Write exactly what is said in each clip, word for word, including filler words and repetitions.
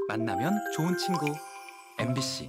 만나면 좋은 친구 엠비씨.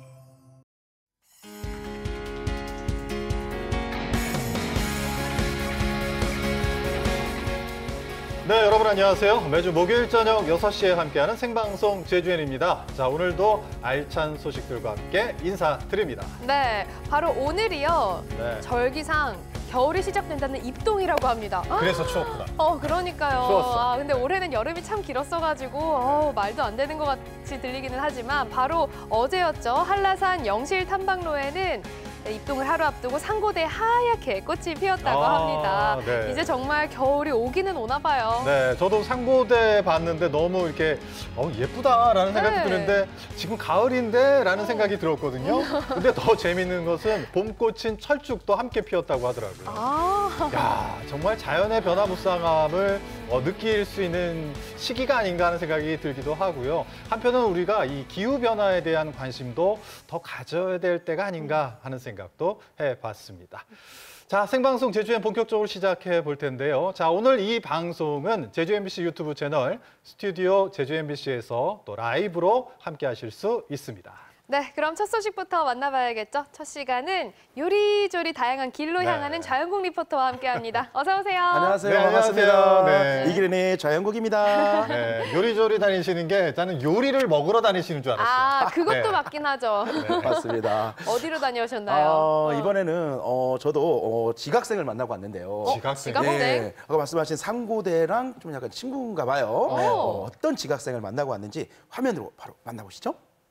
네, 여러분 안녕하세요. 매주 목요일 저녁 여섯 시에 함께하는 생방송 제주엔입니다. 자, 오늘도 알찬 소식들과 함께 인사드립니다. 네, 바로 오늘이요. 네. 절기상 겨울이 시작된다는 입동이라고 합니다. 그래서 추웠구나. 어, 그러니까요. 추웠어. 아, 근데 올해는 여름이 참 길었어가지고 어, 말도 안 되는 것 같이 들리기는 하지만 바로 어제였죠. 한라산 영실 탐방로에는 입동을 하루 앞두고 상고대 하얗게 꽃이 피었다고 아, 합니다. 네. 이제 정말 겨울이 오기는 오나 봐요. 네, 저도 상고대 봤는데 너무 이렇게 어, 예쁘다라는 생각이 네. 드는데 지금 가을인데 라는 생각이 들었거든요. 근데 더 재밌는 것은 봄꽃인 철쭉도 함께 피었다고 하더라고요. 아, 야, 정말 자연의 변화무쌍함을 어, 느낄 수 있는 시기가 아닌가 하는 생각이 들기도 하고요. 한편은 우리가 이 기후변화에 대한 관심도 더 가져야 될 때가 아닌가 하는 생각도 해봤습니다. 자, 생방송 제주엔 본격적으로 시작해 볼 텐데요. 자, 오늘 이 방송은 제주 엠비씨 유튜브 채널 스튜디오 제주 엠비씨에서 또 라이브로 함께 하실 수 있습니다. 네, 그럼 첫 소식부터 만나봐야겠죠. 첫 시간은 요리조리 다양한 길로 네. 향하는 자연국 리포터와 함께합니다. 어서 오세요. 안녕하세요. 네, 반갑습니다. 안녕하세요. 네. 이기른의 자연국입니다. 네, 요리조리 다니시는 게 나는 요리를 먹으러 다니시는 줄 알았어요. 아, 그것도 네. 맞긴 하죠. 네. 맞습니다. 어디로 다녀오셨나요? 어, 어. 이번에는 어, 저도 어, 지각생을 만나고 왔는데요. 지각생. 지각생? 네, 아까 말씀하신 상고대랑 좀 약간 친구인가 봐요. 어, 어떤 지각생을 만나고 왔는지 화면으로 바로 만나보시죠.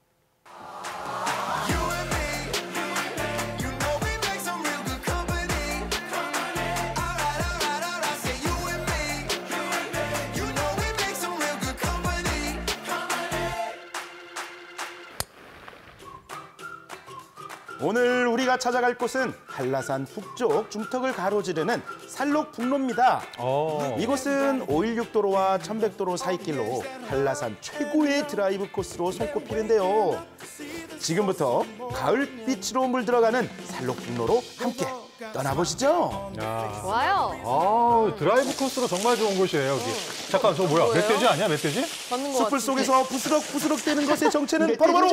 오늘 우리가 찾아갈 곳은 한라산 북쪽 중턱을 가로지르는 살록북로입니다. 어. 이곳은 오백십육 도로와 천백 도로 사이길로 한라산 최고의 드라이브 코스로 손꼽히는데요. 지금부터 가을빛으로 물들어가는 살록북로로 함께 떠나보시죠. 야. 좋아요. 아, 드라이브 코스로 정말 좋은 곳이에요, 여기. 잠깐, 저 뭐야? 뭐예요? 멧돼지 아니야, 멧돼지? 맞는 것 숲을 같은데. 속에서 부스럭부스럭 되는 것의 정체는 바로바로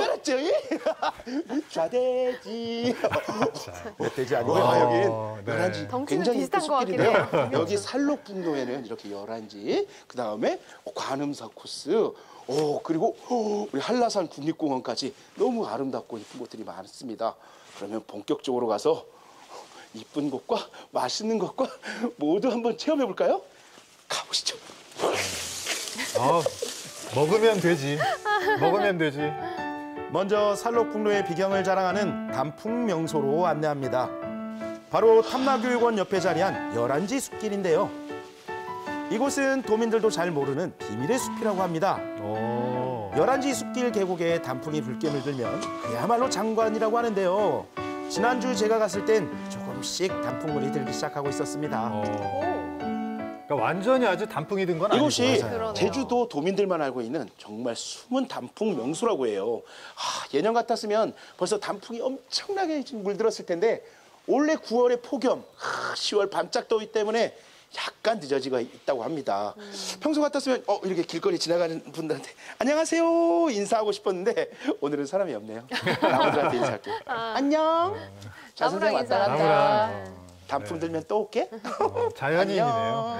좌돼지. 멧돼지 아니고요. 와, 여기 네. 열한지 덩치는 굉장히 비슷한 이쁜 것 같긴 숲길인데요. 해요. 여기 살록북로에는 이렇게 열한지, 그 다음에 관음사 코스, 오 그리고 오, 우리 한라산 국립공원까지 너무 아름답고 이쁜 곳들이 많습니다. 그러면 본격적으로 가서 이쁜 곳과 맛있는 것과 모두 한번 체험해 볼까요? 가보시죠. 아, 먹으면 되지. 먹으면 되지. 먼저 살록북로의 비경을 자랑하는 단풍명소로 안내합니다. 바로 탐라교육원 옆에 자리한 열한지 숲길인데요. 이곳은 도민들도 잘 모르는 비밀의 숲이라고 합니다. 오. 열한지 숲길 계곡에 단풍이 붉게 물들면 그야말로 장관이라고 하는데요. 지난주 제가 갔을 땐 조금씩 단풍물이 들기 시작하고 있었습니다. 어. 오, 그러니까 완전히 아주 단풍이 든 건 아니고. 이곳이 그러네요. 제주도 도민들만 알고 있는 정말 숨은 단풍 명소라고 해요. 아, 예년 같았으면 벌써 단풍이 엄청나게 지금 물들었을 텐데 올해 구월의 폭염, 아, 시월 반짝더위 때문에 약간 늦어지고 있다고 합니다. 음. 평소 같았으면 어, 이렇게 길거리 지나가는 분들한테 안녕하세요 인사하고 싶었는데 오늘은 사람이 없네요. 나무들한테 인사할게요. 아. 안녕. 자, 나무랑 선생님 왔다 갔다. 인사한다. 나무랑. 어, 단풍 네. 들면 또 올게. 어, 자연인이네요.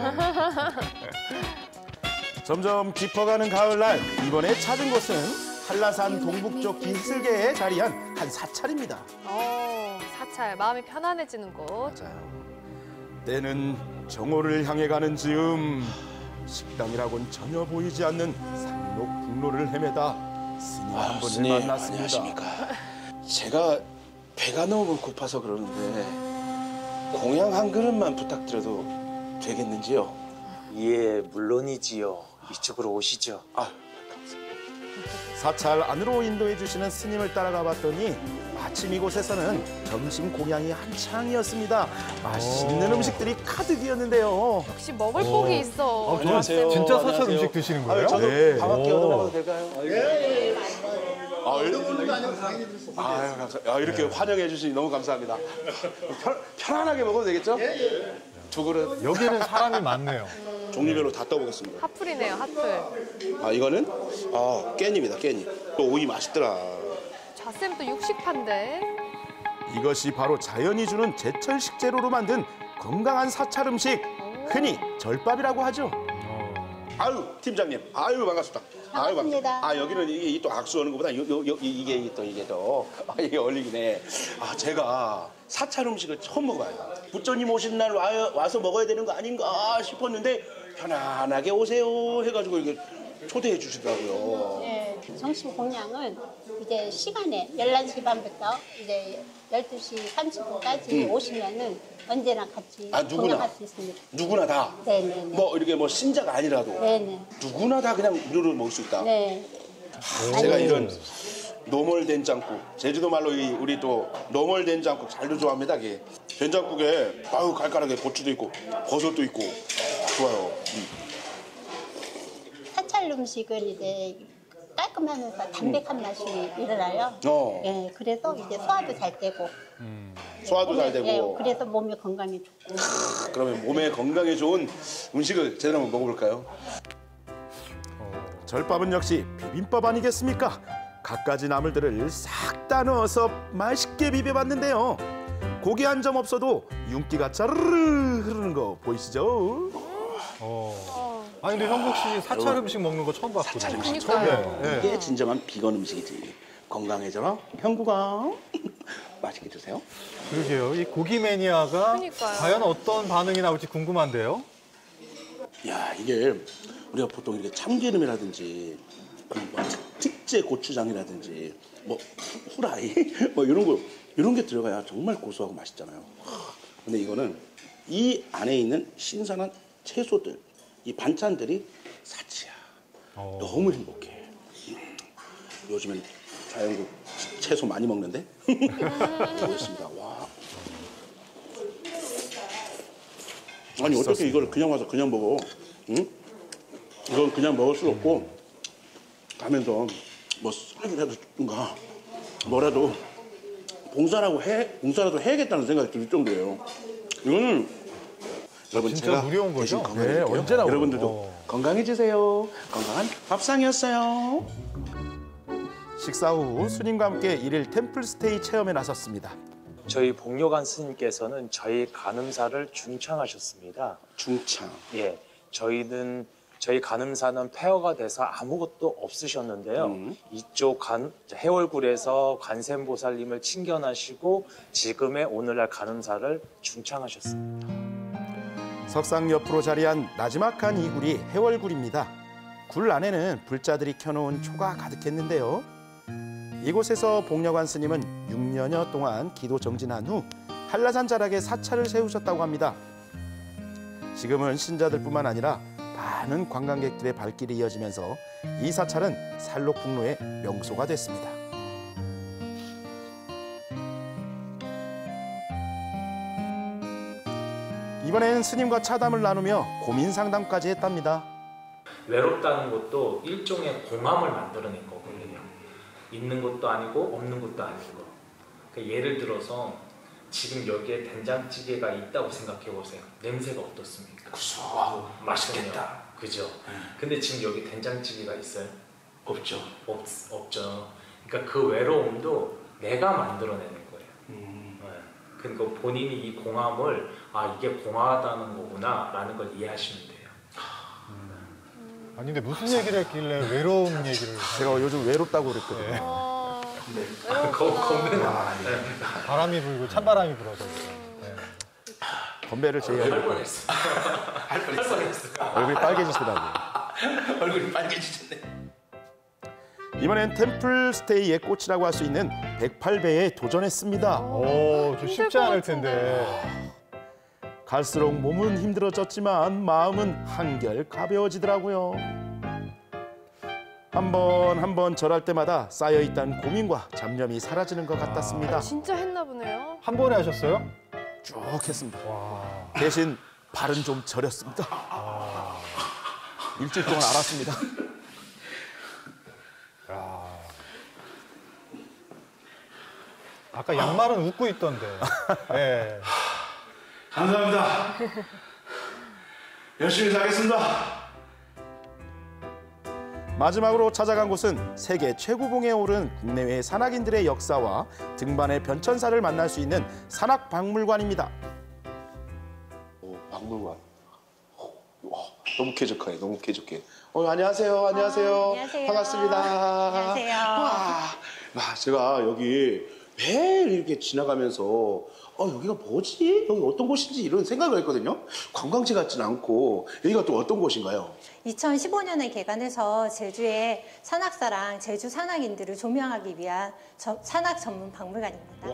점점 깊어가는 가을날 이번에 찾은 곳은 한라산 동북쪽 기슭에 자리한 한 사찰입니다. 어, 사찰, 마음이 편안해지는 곳. 맞아요. 때는 정오를 향해 가는 즈음 식당이라곤 전혀 보이지 않는 상록북로를 헤매다 스님 한 분을 스님, 만났습니다. 안녕하십니까. 제가 배가 너무 고파서 그러는데 공양 한 그릇만 부탁드려도 되겠는지요? 예, 물론이지요. 이쪽으로 오시죠. 아, 사찰 안으로 인도해 주시는 스님을 따라가 봤더니 마침 이곳에서는 점심 공양이 한창이었습니다. 맛있는 오. 음식들이 가득이었는데요. 역시 먹을 오. 복이 있어. 아, 저 안녕하세요. 진짜 사찰 안녕하세요. 음식 드시는 아, 거예요? 저도 네. 밥 한 끼 오. 얻어 먹어도 될까요? 예, 예. 아, 아유, 감사. 아, 이렇게 환영해 주시니 너무 감사합니다. 편, 편안하게 먹어도 되겠죠? 두 그릇. 여기는 사람이 많네요. 종류별로 다 떠보겠습니다. 핫플이네요, 핫플. 아 이거는 아 깻잎이다 깻잎. 또 오이 맛있더라. 자쌤 또 육식파인데. 이것이 바로 자연이 주는 제철 식재료로 만든 건강한 사찰 음식, 흔히 절밥이라고 하죠. 아유 팀장님, 아유 반갑습니다. 아유, 반갑습니다. 아 여기는 이게 또 악수하는 것보다 요, 요, 요, 이게 또 이게 또 아, 이게 어울리네. 아 제가 사찰 음식을 처음 먹어봐요. 부처님 오신 날 와, 와서 먹어야 되는 거 아닌가 싶었는데 편안하게 오세요 해가지고 이렇게 초대해 주시더라고요. 네, 정식 공양은 이제 시간에 열한 시 반부터 이제 열두 시 삼십 분까지 음. 오시면은 언제나 같이 아, 누구나? 공양할 수 있습니다. 누구나 다. 네네. 뭐 이렇게 뭐 신자가 아니라도 네네. 누구나 다 그냥 무료로 먹을 수 있다. 네. 아, 제가 이런 노멀 된장국, 제주도 말로 이 우리 또 노멀 된장국 잘도 좋아합니다. 이게 된장국에 아유 깔깔하게 고추도 있고 버섯도 있고 좋아요. 음. 사찰 음식은 이제 깔끔하면서 담백한 맛이 일어나요. 어. 예, 그래서 이제 소화도 잘 되고. 소화도 잘 되고. 예, 그래서 몸에 건강에 좋고. 그러면 몸에 건강에 좋은 음식을 제대로 한번 먹어볼까요? 절밥은 역시 비빔밥 아니겠습니까? 갖가지 나물들을 싹 다 넣어서 맛있게 비벼봤는데요. 고기 한 점 없어도 윤기가 짜르르 흐르는 거 보이시죠? 어. 아니 근데 형국 씨 사찰 음식 먹는 거 처음 봤거든요. 사찰 음식 그러니까요. 네. 이게 진정한 비건 음식이지. 건강해져라. 형구가 맛있게 드세요. 그러게요. 이 고기 매니아가 그러니까요. 과연 어떤 반응이 나올지 궁금한데요. 야 이게 우리가 보통 이렇게 참기름이라든지 뭐 특제 고추장이라든지 뭐 후라이 뭐 이런 거 이런 게 들어가야 정말 고소하고 맛있잖아요. 근데 이거는 이 안에 있는 신선한 채소들, 이 반찬들이 사치야. 어. 너무 행복해. 요즘엔 자연국 채소 많이 먹는데 먹겠습니다. 와. 아니 어떻게 이걸 그냥 와서 그냥 먹어? 응? 이건 그냥 먹을 수 없고 가면서 뭐 쓰레기라도 가 뭐라도 봉사라고 해 봉사라도 해야겠다는 생각이 들 정도예요. 이거는 여러분 진짜 제가 무료인 거죠? 대신 건강해질게요. 네, 언제나 여러분들도 어. 건강해지세요. 건강한 밥상이었어요. 식사 후 스님과 함께 일일 템플스테이 체험에 나섰습니다. 저희 복료관 스님께서는 저희 간음사를 중창하셨습니다. 중창. 예, 저희는 저희 간음사는 폐허가 돼서 아무것도 없으셨는데요. 음. 이쪽 간, 해월굴에서 관세음보살님을 친견하시고 지금의 오늘날 간음사를 중창하셨습니다. 석상 옆으로 자리한 나지막한 이 굴이 해월굴입니다. 굴 안에는 불자들이 켜놓은 초가 가득했는데요. 이곳에서 복려관 스님은 육 년여 동안 기도 정진한 후 한라산 자락에 사찰을 세우셨다고 합니다. 지금은 신자들뿐만 아니라 많은 관광객들의 발길이 이어지면서 이 사찰은 살록북로의 명소가 됐습니다. 이번엔 스님과 차담을 나누며 고민 상담까지 했답니다. 외롭다는 것도 일종의 공함을 만들어낸 거거든요. 있는 것도 아니고 없는 것도 아니고. 그러니까 예를 들어서 지금 여기에 된장찌개가 있다고 생각해 보세요. 냄새가 어떻습니까? 구수하고 맛있겠다. 그죠? 근데 지금 여기 된장찌개가 있어요? 없죠. 없, 없죠. 그러니까 그 외로움도 내가 만들어내는 거예요. 음. 네. 그러니까 본인이 이 공함을 아 이게 공하다는 거구나 라는 걸 이해하시면 돼요. 아니 근데 무슨 얘기를 했길래 외로움 얘기를 제가 요즘 외롭다고 그랬거든요. 어, 거, 거는 바람이 불고 찬바람이 불어서 네. 건배를 할 제의하고 뻔했어. 할 뻔했어. 얼굴이 빨개지시더라고요. 얼굴이 빨개지셨네. 이번엔 템플스테이의 꽃이라고 할 수 있는 백팔 배에 도전했습니다. 오, 좀 쉽지 않을 텐데. 갈수록 몸은 힘들어졌지만 마음은 한결 가벼워지더라고요. 한 번 한 번 절할 때마다 쌓여있던 고민과 잡념이 사라지는 것 같았습니다. 진짜 했나 보네요. 한 번에 하셨어요? 쭉 했습니다. 와. 대신 발은 좀 저렸습니다. 일주일 동안 알았습니다. 야. 아까 양말은 웃고 있던데. 네. 감사합니다. 열심히 살겠습니다. 마지막으로 찾아간 곳은 세계 최고봉에 오른 국내외 산악인들의 역사와 등반의 변천사를 만날 수 있는 산악박물관입니다. 오, 박물관. 와, 너무 쾌적해, 너무 쾌적해. 어, 안녕하세요, 안녕하세요. 어, 안녕하세요. 반갑습니다. 안녕하세요. 와, 와, 제가 여기 매일 이렇게 지나가면서 어, 여기가 뭐지? 여기 어떤 곳인지 이런 생각을 했거든요. 관광지 같지는 않고 여기가 또 어떤 곳인가요? 이천십오 년에 개관해서 제주의 산악사랑 제주 산악인들을 조명하기 위한 저, 산악 전문 박물관입니다.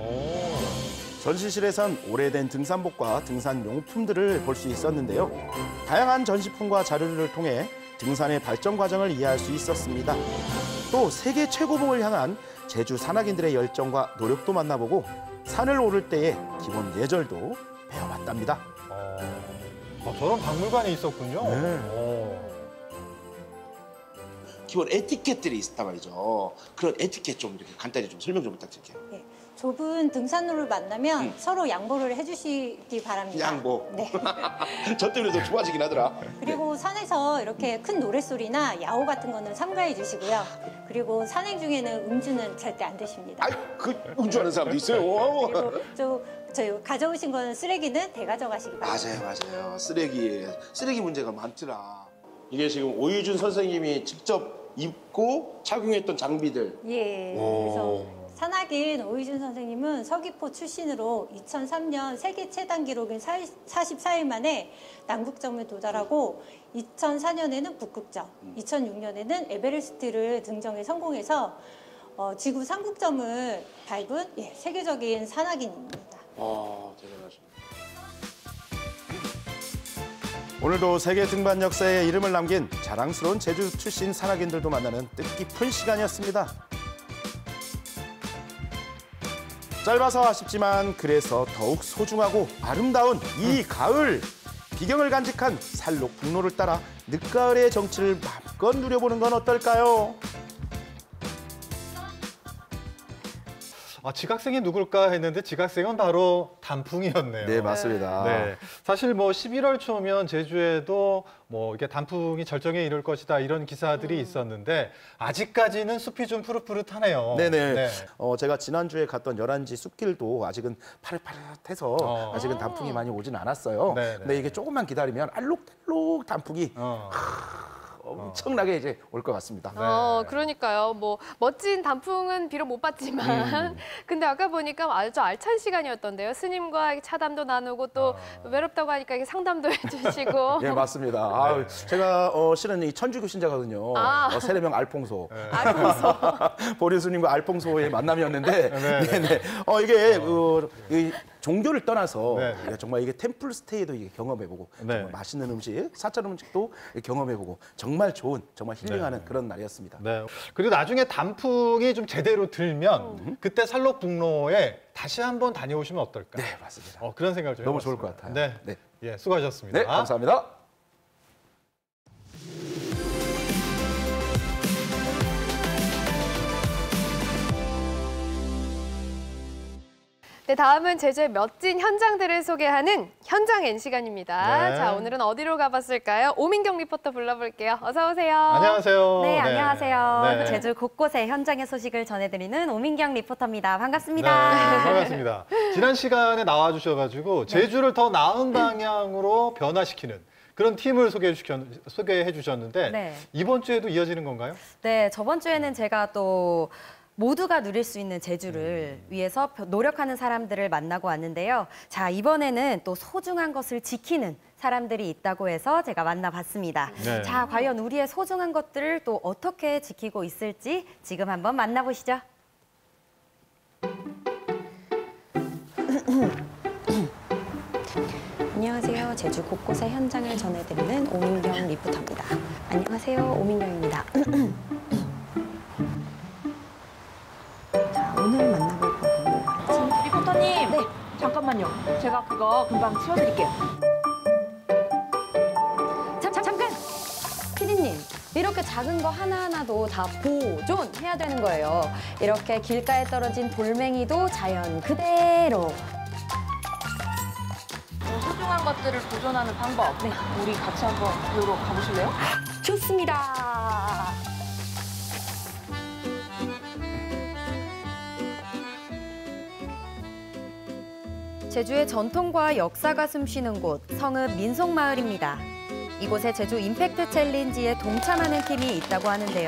전시실에선 오래된 등산복과 등산 용품들을 볼 수 있었는데요. 다양한 전시품과 자료를 통해 등산의 발전 과정을 이해할 수 있었습니다. 또 세계 최고봉을 향한 제주 산악인들의 열정과 노력도 만나보고 산을 오를 때의 기본 예절도 배워봤답니다. 어, 어, 저런 박물관이 있었군요. 네. 어. 기본 에티켓들이 있단 말이죠. 그런 에티켓 좀 이렇게 간단히 좀 설명 좀 부탁드릴게요. 네, 좁은 등산로를 만나면 음. 서로 양보를 해주시기 바랍니다. 양보. 네. 저 때문에 더 좋아지긴 하더라. 그리고 산에서 이렇게 큰 노랫소리나 야호 같은 거는 삼가해 주시고요. 그리고 산행 중에는 음주는 절대 안 드십니다. 아이, 그 음주하는 사람도 있어요. 그리고 저, 저 가져오신 거는 쓰레기는 대가져가시기 바랍니다. 맞아요, 맞아요. 쓰레기, 쓰레기 문제가 많더라. 이게 지금 오유준 선생님이 직접 입고 착용했던 장비들. 예. 그래서 산악인 오유준 선생님은 서귀포 출신으로 이천삼 년 세계 최단 기록인 사십사 일 만에 남극점에 도달하고 이천사 년에는 북극점, 이천육 년에는 에베레스트를 등정에 성공해서 어, 지구 삼국점을 밟은 예, 세계적인 산악인입니다. 와, 대단하십니다. 오늘도 세계 등반 역사에 이름을 남긴 자랑스러운 제주 출신 산악인들도 만나는 뜻깊은 시간이었습니다. 짧아서 아쉽지만 그래서 더욱 소중하고 아름다운 이 가을. 비경을 간직한 살록 북로를 따라 늦가을의 정취를 마음껏 누려보는 건 어떨까요? 아, 지각생이 누굴까 했는데 지각생은 바로 단풍이었네요. 네, 맞습니다. 네, 사실 뭐 십일월 초면 제주에도 뭐 이게 단풍이 절정에 이를 것이다 이런 기사들이 있었는데 아직까지는 숲이 좀 푸릇푸릇하네요. 네네. 네. 어, 제가 지난주에 갔던 열한지 숲길도 아직은 파릇파릇해서 어. 아직은 단풍이 많이 오진 않았어요. 네네. 근데 이게 조금만 기다리면 알록달록 단풍이 어. 엄청나게 이제 올 것 같습니다. 어, 그러니까요. 뭐 멋진 단풍은 비록 못 봤지만 음. 근데 아까 보니까 아주 알찬 시간이었던데요. 스님과 차담도 나누고 또 아. 외롭다고 하니까 이렇게 상담도 해주시고. 예, 맞습니다. 아, 제가 어, 실은 이 천주교 신자거든요. 아. 어, 세례명 알퐁소. 알fonso. 보리스님과 알퐁소의 만남이었는데, 네. 네네. 어, 이게 그, 이 종교를 떠나서 네. 이게 정말 이게 템플 스테이도 이게 경험해보고 네. 정말 맛있는 음식, 사찰 음식도 경험해보고 정말 좋은, 정말 힐링하는 네. 그런 날이었습니다. 네. 그리고 나중에 단풍이 좀 제대로 들면 그때 살록북로에 다시 한번 다녀오시면 어떨까? 네, 맞습니다. 어, 그런 생각을 좀 너무 해봤습니다. 좋을 것 같아요. 네. 네. 예, 수고하셨습니다. 네, 감사합니다. 네, 다음은 제주의 멋진 현장들을 소개하는 현장 엔 시간입니다. 네. 자, 오늘은 어디로 가봤을까요? 오민경 리포터 불러볼게요. 어서 오세요. 안녕하세요. 네, 안녕하세요. 네. 제주 곳곳의 현장의 소식을 전해드리는 오민경 리포터입니다. 네, 반갑습니다. 반갑습니다. 지난 시간에 나와주셔가지고 제주를 더 나은 방향으로 변화시키는 그런 팀을 소개해, 주셨, 소개해 주셨는데 네. 이번 주에도 이어지는 건가요? 네, 저번 주에는 제가 또 모두가 누릴 수 있는 제주를 위해서 노력하는 사람들을 만나고 왔는데요. 자, 이번에는 또 소중한 것을 지키는 사람들이 있다고 해서 제가 만나봤습니다. 네. 자, 과연 우리의 소중한 것들을 또 어떻게 지키고 있을지 지금 한번 만나보시죠. 안녕하세요. 제주 곳곳의 현장을 전해드리는 오민경 리포터입니다. 안녕하세요. 오민경입니다. 자, 오늘 만나볼 부분은 어, 리포터님. 네. 잠깐만요. 제가 그거 금방 치워드릴게요. 잠, 잠, 잠깐! 피디님, 이렇게 작은 거 하나하나도 다 보존해야 되는 거예요. 이렇게 길가에 떨어진 돌멩이도 자연 그대로. 소중한 것들 제주어들을 보존하는 방법. 네. 우리 같이 한번 배우러 가보실래요? 좋습니다. 제주의 전통과 역사가 숨쉬는 곳, 성읍 민속마을입니다. 이곳에 제주 임팩트 챌린지에 동참하는 팀이 있다고 하는데요.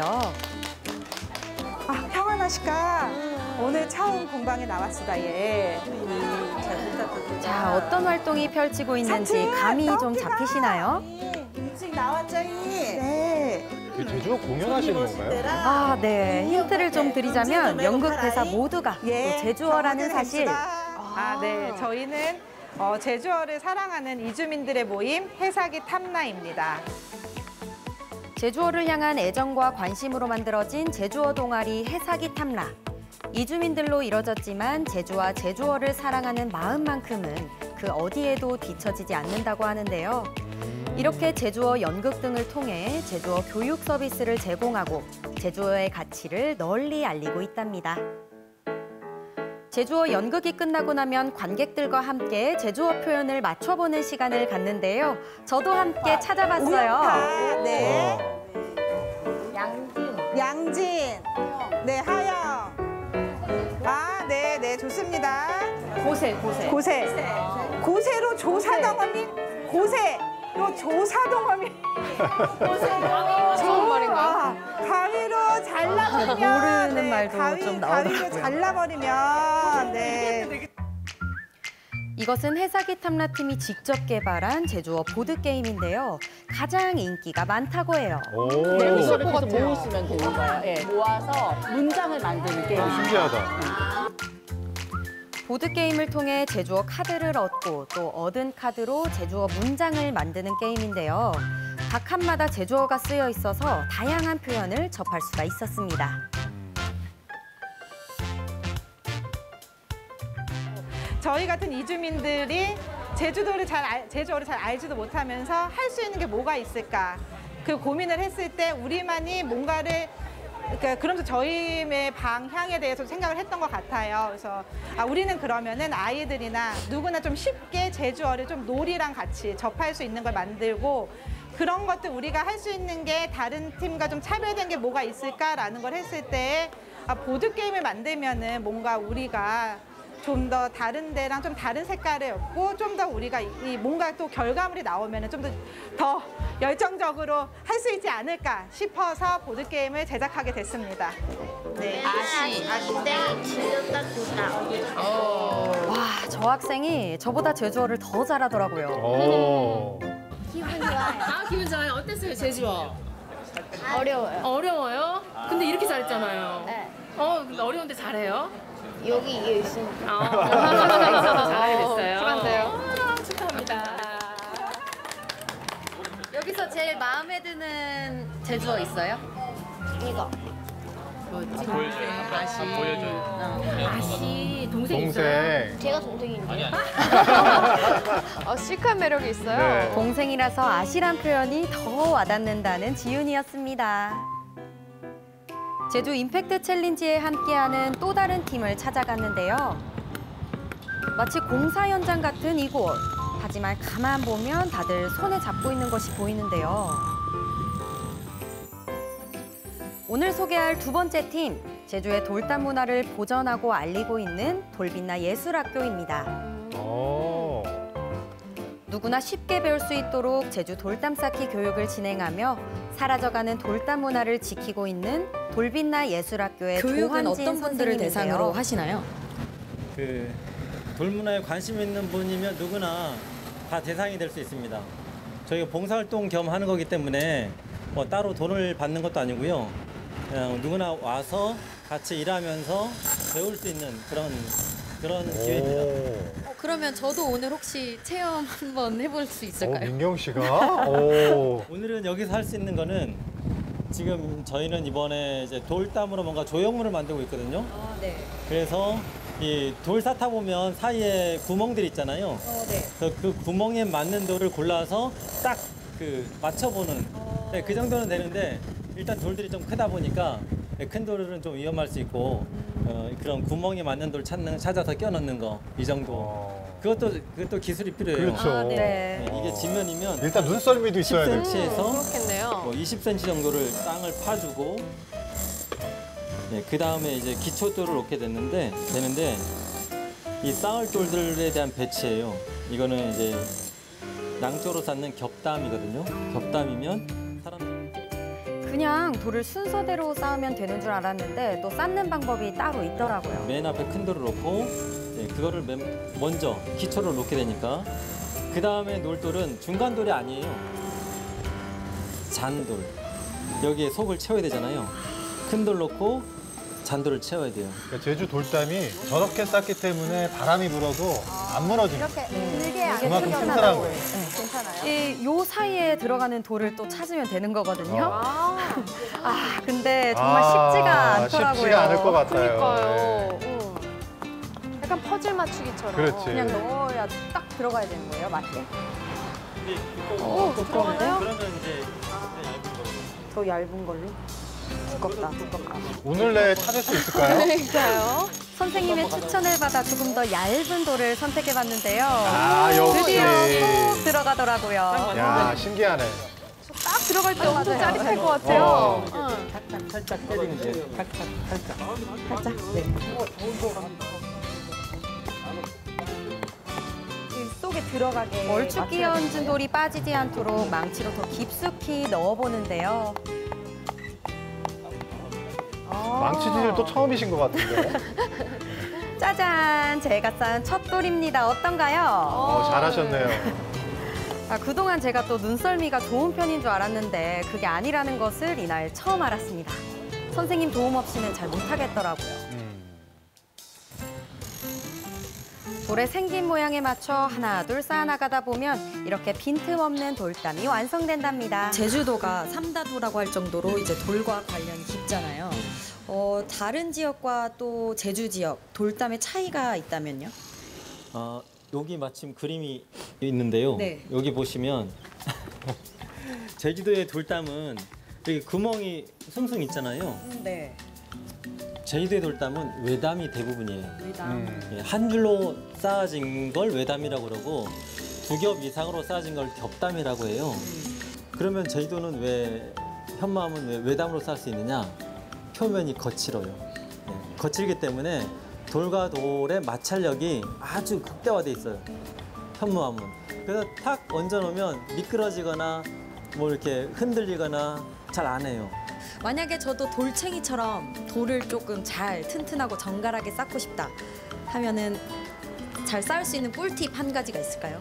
아, 평안하실까? 오늘 처음 공방에 나왔수다, 얘. 자, 어떤 활동이 펼치고 있는지 감이 좀 잡히시나요? 일찍 나왔죠, 이? 네. 제주어 공연하시는 건가요? 아, 네. 힌트를 좀 드리자면 연극 대사 모두가 또 제주어라는 사실. 아, 네. 저희는 어, 제주어를 사랑하는 이주민들의 모임 해사기 탐라입니다. 제주어를 향한 애정과 관심으로 만들어진 제주어 동아리 해사기 탐라. 이주민들로 이뤄졌지만 제주와 제주어를 사랑하는 마음만큼은 그 어디에도 뒤처지지 않는다고 하는데요. 이렇게 제주어 연극 등을 통해 제주어 교육 서비스를 제공하고 제주어의 가치를 널리 알리고 있답니다. 제주어 연극이 끝나고 나면 관객들과 함께 제주어 표현을 맞춰보는 시간을 갖는데요. 저도 함께 찾아봤어요. 우영타, 네. 양진. 양진. 네, 하영. 아, 네, 네, 좋습니다. 고세, 고세. 고세. 고세로 조사동어미. 고세로 조사동어미. 좋은 말인가요? 가위로 잘라버리면. 모르는 네, 말도 가위, 좀 가위로 나오더라고요. 잘라버리면. 네. 이것은 해사기 탐라팀이 직접 개발한 제주어 보드게임인데요. 가장 인기가 많다고 해요. 멜로디를 계속 모으시면 되는 거예요. 예, 모아서 문장을 만드는 게임. 신기하다. 보드게임을 통해 제주어 카드를 얻고 또 얻은 카드로 제주어 문장을 만드는 게임인데요. 각 칸마다 제주어가 쓰여 있어서 다양한 표현을 접할 수가 있었습니다. 저희 같은 이주민들이 제주도를 잘 알, 제주어를 잘 알지도 못하면서 할 수 있는 게 뭐가 있을까? 그 고민을 했을 때 우리만이 뭔가를 그러니까 그러면서 저희의 방향에 대해서 생각을 했던 것 같아요. 그래서 아, 우리는 그러면은 아이들이나 누구나 좀 쉽게 제주어를 좀 놀이랑 같이 접할 수 있는 걸 만들고 그런 것도 우리가 할 수 있는 게 다른 팀과 좀 차별된 게 뭐가 있을까라는 걸 했을 때 아, 보드게임을 만들면은 뭔가 우리가 좀 더 다른 데랑 좀 다른 색깔을 였고 좀 더 우리가 이 뭔가 또 결과물이 나오면은 좀 더 더 열정적으로 할 수 있지 않을까 싶어서 보드게임을 제작하게 됐습니다. 네. 아시, 아시대, 지렸다, 두다. 와, 저 학생이 저보다 제주어를 더 잘하더라고요. 오. 기분 좋아요. 아, 기분 좋아요. 어땠어요, 제주어? 어려워요. 어려워요? 근데 이렇게 잘했잖아요. 네. 어, 근데 어려운데 잘해요? 여기 이게 있으니까. 아, 있어서 잘하게 됐어요. 그만돼요. 아, 축하합니다. 여기서 제일 마음에 드는 제주어 있어요? 이거. 뭐지? 보여줘요. 아시. 보여줘요. 아시. 동생 있어요? 동생. 제가 동생인데요. 어, 시크한 매력이 있어요. 네. 동생이라서 아시란 표현이 더 와닿는다는 지윤이었습니다. 제주 임팩트 챌린지에 함께하는 또 다른 팀을 찾아갔는데요. 마치 공사 현장 같은 이곳. 하지만 가만 보면 다들 손에 잡고 있는 것이 보이는데요. 오늘 소개할 두 번째 팀, 제주의 돌담 문화를 보존하고 알리고 있는 돌빛나 예술학교입니다. 오. 누구나 쉽게 배울 수 있도록 제주 돌담 쌓기 교육을 진행하며 사라져가는 돌담 문화를 지키고 있는 돌빛나 예술학교의 교육은 조한진 어떤 분들을 선생님인데요. 대상으로 하시나요? 그 돌문화에 관심 있는 분이면 누구나 다 대상이 될 수 있습니다. 저희가 봉사활동 겸 하는 거기 때문에 뭐 따로 돈을 받는 것도 아니고요. 그냥 누구나 와서 같이 일하면서 배울 수 있는 그런 그런 기회입니다. 어, 그러면 저도 오늘 혹시 체험 한번 해볼 수 오, 있을까요? 민경 씨가? 오. 오늘은 여기서 할 수 있는 거는 지금 저희는 이번에 이제 돌담으로 뭔가 조형물을 만들고 있거든요. 아, 네. 그래서 이 돌 쌓다 보면 사이에 구멍들이 있잖아요. 어, 네. 그래서 그 구멍에 맞는 돌을 골라서 딱 그 맞춰보는 어... 네, 그 정도는 되는데 일단 돌들이 좀 크다 보니까 큰 돌은 좀 위험할 수 있고 어, 그런 구멍에 맞는 돌 찾는 찾아서 껴넣는 거 이 정도. 그것도 그것도 기술이 필요해요. 그렇죠. 아, 네. 네, 이게 지면이면 일단 눈썰미도 있어야 돼요. 십 센티미터에서 그렇겠네요. 뭐 이십 센티미터 정도를 땅을 파주고, 네, 그 다음에 이제 기초돌을 놓게 됐는데 되는데 이 쌓을 돌들에 대한 배치예요. 이거는 이제 양쪽으로 쌓는 겹담이거든요. 겹담이면 사람 그냥 돌을 순서대로 쌓으면 되는 줄 알았는데 또 쌓는 방법이 따로 있더라고요. 맨 앞에 큰 돌을 놓고, 네, 그거를 맨 먼저 기초를 놓게 되니까 그 다음에 놓을 돌은 중간 돌이 아니에요. 잔돌. 여기에 속을 채워야 되잖아요. 큰 돌 놓고 잔돌을 채워야 돼요. 그러니까 제주 돌담이 저렇게 쌓기 때문에 바람이 불어도 안 무너집니다. 이렇게 길게 안 그만큼 튀겨나가고. 튼튼한 거예요. 네. 괜찮아요? 이, 요 사이에 들어가는 돌을 또 찾으면 되는 거거든요. 아, 아 근데 정말 아, 쉽지가 않더라고요. 쉽지가 않을 것 같아요. 그러니까요. 네. 음. 약간 퍼즐 맞추기처럼. 그렇지. 그냥 넣어야 딱 들어가야 되는 거예요, 맞게? 오, 들어가나요? 그러면 이제 더 얇은 걸로? 두껍다, 두껍다. 오늘 내에 찾을 수 있을까요? 그러니까요. 선생님의 추천을 받아 조금 더 얇은 돌을 선택해봤는데요. 아, 역시. 드디어 꼭 들어가더라고요. 야, 신기하네. 딱 들어갈 때 엄청 맞아요. 짜릿할 것 같아요. 어. 응. 살짝 살짝 때리면 돼요. 살짝 살짝. 살짝. 네. 이 속에 들어가게. 얼추 끼얹은 돌이 빠지지 않도록 망치로 더 깊숙이 넣어보는데요. 망치질을 또 처음이신 것 같은데. 짜잔! 제가 쌓은 첫 돌입니다. 어떤가요? 어, 잘하셨네요. 아, 그동안 제가 또 눈썰미가 좋은 편인 줄 알았는데 그게 아니라는 것을 이날 처음 알았습니다. 선생님 도움 없이는 잘 못하겠더라고요. 돌의 생긴 모양에 맞춰 하나 둘 쌓아나가다 보면 이렇게 빈틈없는 돌담이 완성된답니다. 제주도가 삼다도라고 할 정도로 이제 돌과 관련이 깊잖아요. 어, 다른 지역과 또 제주 지역 돌담의 차이가 있다면요? 어, 여기 마침 그림이 있는데요. 네. 여기 보시면 제주도의 돌담은 여기 구멍이 숭숭 있잖아요. 네. 제주도의 돌담은 외담이 대부분이에요. 외담. 음. 예, 한 줄로 쌓아진 걸 외담이라고 그러고 두 겹 이상으로 쌓아진 걸 겹담이라고 해요. 그러면 제주도는 왜 현무암은 왜 외담으로 쌓을 수 있느냐? 표면이 거칠어요. 예, 거칠기 때문에 돌과 돌의 마찰력이 아주 극대화돼 있어요. 현무암은. 그래서 탁 얹어놓으면 미끄러지거나 뭐 이렇게 흔들리거나 잘 안 해요. 만약에 저도 돌챙이처럼 돌을 조금 잘 튼튼하고 정갈하게 쌓고 싶다 하면은 잘 쌓을 수 있는 꿀팁 한 가지가 있을까요?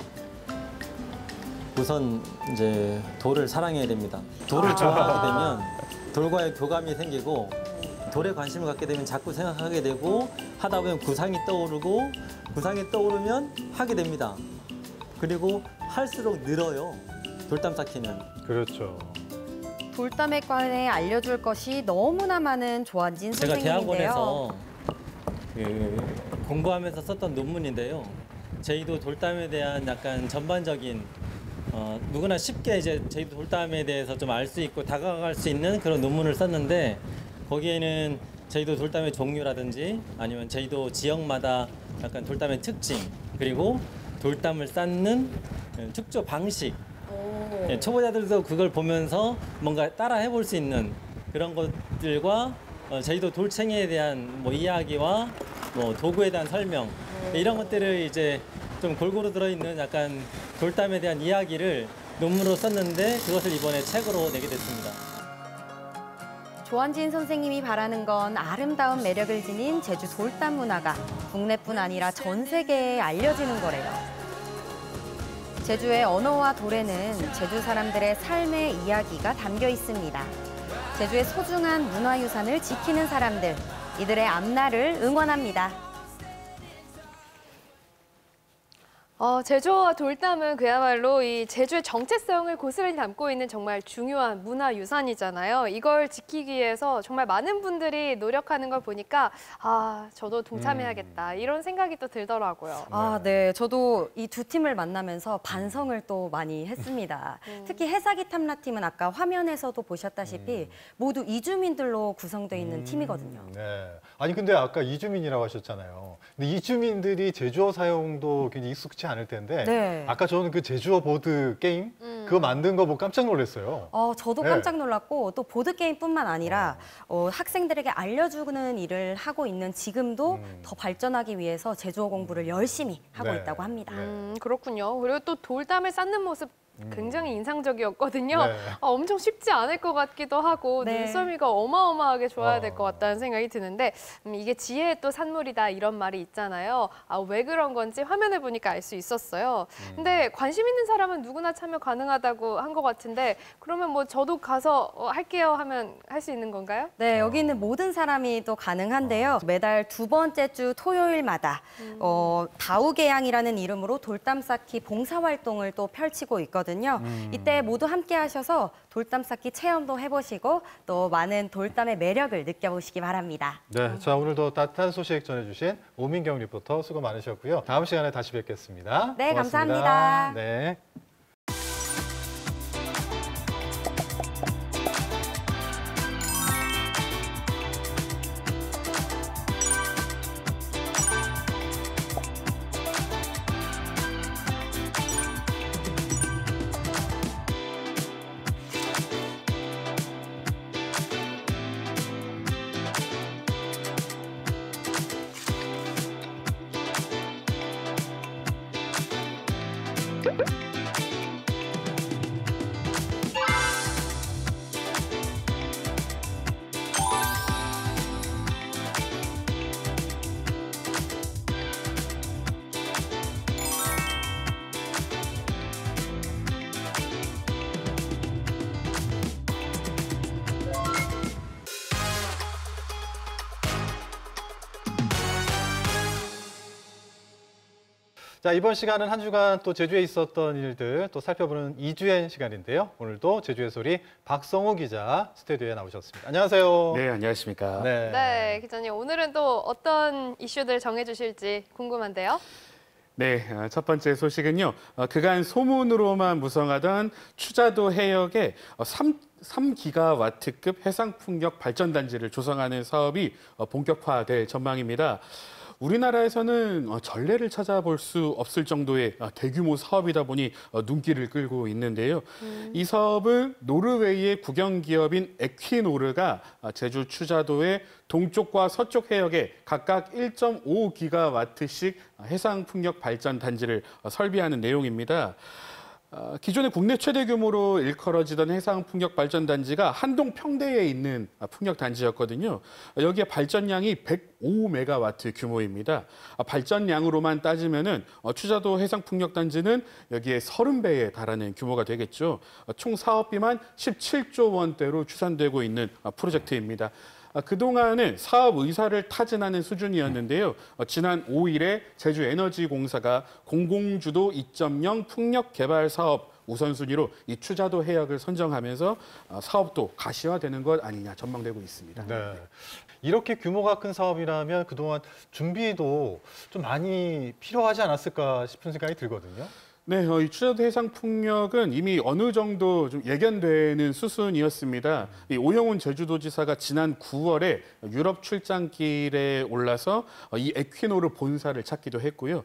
우선 이제 돌을 사랑해야 됩니다. 돌을 좋아하게 되면 돌과의 교감이 생기고 돌에 관심을 갖게 되면 자꾸 생각하게 되고 하다 보면 구상이 떠오르고 구상이 떠오르면 하게 됩니다. 그리고 할수록 늘어요. 돌담 쌓기는. 그렇죠. 돌담에 관해 알려줄 것이 너무나 많은 조한진 제가 선생님인데요. 대학원에서 그 공부하면서 썼던 논문인데요. 제주도 돌담에 대한 약간 전반적인 어, 누구나 쉽게 이제 제주도 돌담에 대해서 좀 알 수 있고 다가갈 수 있는 그런 논문을 썼는데 거기에는 제주도 돌담의 종류라든지 아니면 제주도 지역마다 약간 돌담의 특징 그리고 돌담을 쌓는 축조 방식 예, 초보자들도 그걸 보면서 뭔가 따라 해볼 수 있는 그런 것들과 어, 제주도 돌챙이에 대한 뭐 이야기와 뭐 도구에 대한 설명 이런 것들을 이제 좀 골고루 들어있는 약간 돌담에 대한 이야기를 논문으로 썼는데 그것을 이번에 책으로 내게 됐습니다. 조한진 선생님이 바라는 건 아름다운 매력을 지닌 제주 돌담 문화가 국내뿐 아니라 전 세계에 알려지는 거래요. 제주의 언어와 돌에는 제주 사람들의 삶의 이야기가 담겨 있습니다. 제주의 소중한 문화유산을 지키는 사람들, 이들의 앞날을 응원합니다. 어, 제주어와 돌담은 그야말로 이 제주의 정체성을 고스란히 담고 있는 정말 중요한 문화유산이잖아요. 이걸 지키기 위해서 정말 많은 분들이 노력하는 걸 보니까 아, 저도 동참해야겠다 이런 생각이 또 들더라고요. 아, 네. 저도 이 두 팀을 만나면서 반성을 또 많이 했습니다. 음. 특히 해사기 탐라팀은 아까 화면에서도 보셨다시피 음. 모두 이주민들로 구성되어 있는 음, 팀이거든요. 네. 아니 근데 아까 이주민이라고 하셨잖아요. 근데 이주민들이 제주어 사용도 굉장히 익숙치 않을 텐데 네. 아까 저는 그 제주어 보드 게임 음. 그거 만든 거 보고 깜짝 놀랐어요. 어, 저도 네. 깜짝 놀랐고 또 보드게임뿐만 아니라 어, 학생들에게 알려주는 일을 하고 있는 지금도 음. 더 발전하기 위해서 제주어 공부를 열심히 하고 네. 있다고 합니다. 음, 그렇군요. 그리고 또 돌담을 쌓는 모습 굉장히 인상적이었거든요. 네. 아, 엄청 쉽지 않을 것 같기도 하고 네. 눈썰미가 어마어마하게 좋아야 될 것 어. 같다는 생각이 드는데 음, 이게 지혜의 또 산물이다 이런 말이 있잖아요. 아, 왜 그런 건지 화면을 보니까 알 수 있었어요. 근데 관심 있는 사람은 누구나 참여 가능하다고 한 것 같은데 그러면 뭐 저도 가서 어, 할게요 하면 할 수 있는 건가요? 네, 여기 있는 모든 사람이 또 가능한데요. 매달 두 번째 주 토요일마다 음. 어, 다우개양이라는 이름으로 돌담 쌓기 봉사활동을 또 펼치고 있거든요. 음. 이때 모두 함께 하셔서 돌담 쌓기 체험도 해보시고 또 많은 돌담의 매력을 느껴보시기 바랍니다. 네, 자 오늘도 따뜻한 소식 전해주신 오민경 리포터 수고 많으셨고요. 다음 시간에 다시 뵙겠습니다. 네, 고맙습니다. 감사합니다. 네. 자, 이번 시간은 한 주간 또 제주에 있었던 일들 또 살펴보는 이주엔 시간인데요. 오늘도 제주의 소리 박성우 기자 스튜디오에 나오셨습니다. 안녕하세요. 네, 안녕하십니까. 네. 네, 기자님 오늘은 또 어떤 이슈들 정해주실지 궁금한데요. 네, 어, 첫 번째 소식은요. 어, 그간 소문으로만 무성하던 추자도 해역에 어, 삼, 삼 기가와트급 해상풍력 발전단지를 조성하는 사업이 어, 본격화될 전망입니다. 우리나라에서는 어, 전례를 찾아볼 수 없을 정도의 어, 대규모 사업이다 보니 어, 눈길을 끌고 있는데요. 음. 이 사업은 노르웨이의 국영기업인 에퀴노르가 어, 제주 추자도의 동쪽과 서쪽 해역에 각각 일 점 오 기가와트씩 해상풍력 발전 단지를 어, 설비하는 내용입니다. 어, 기존의 국내 최대 규모로 일컬어지던 해상풍력 발전단지가 한동 평대에 있는 풍력단지였거든요. 여기에 발전량이 백오 메가와트 규모입니다. 발전량으로만 따지면은 추자도 해상풍력단지는 여기에 서른 배에 달하는 규모가 되겠죠. 총 사업비만 십칠조 원대로 추산되고 있는 프로젝트입니다. 그동안은 사업 의사를 타진하는 수준이었는데요. 지난 오일에 제주에너지공사가 공공주도 이 점 영 풍력 개발 사업 우선순위로 이 추자도 해역을 선정하면서 사업도 가시화되는 것 아니냐 전망되고 있습니다. 네. 이렇게 규모가 큰 사업이라면 그동안 준비도 좀 많이 필요하지 않았을까 싶은 생각이 들거든요. 네, 어, 이 추자도 해상풍력은 이미 어느 정도 좀 예견되는 수순이었습니다. 이 오영훈 제주도지사가 지난 구월에 유럽 출장길에 올라서 이 에퀴노르 본사를 찾기도 했고요.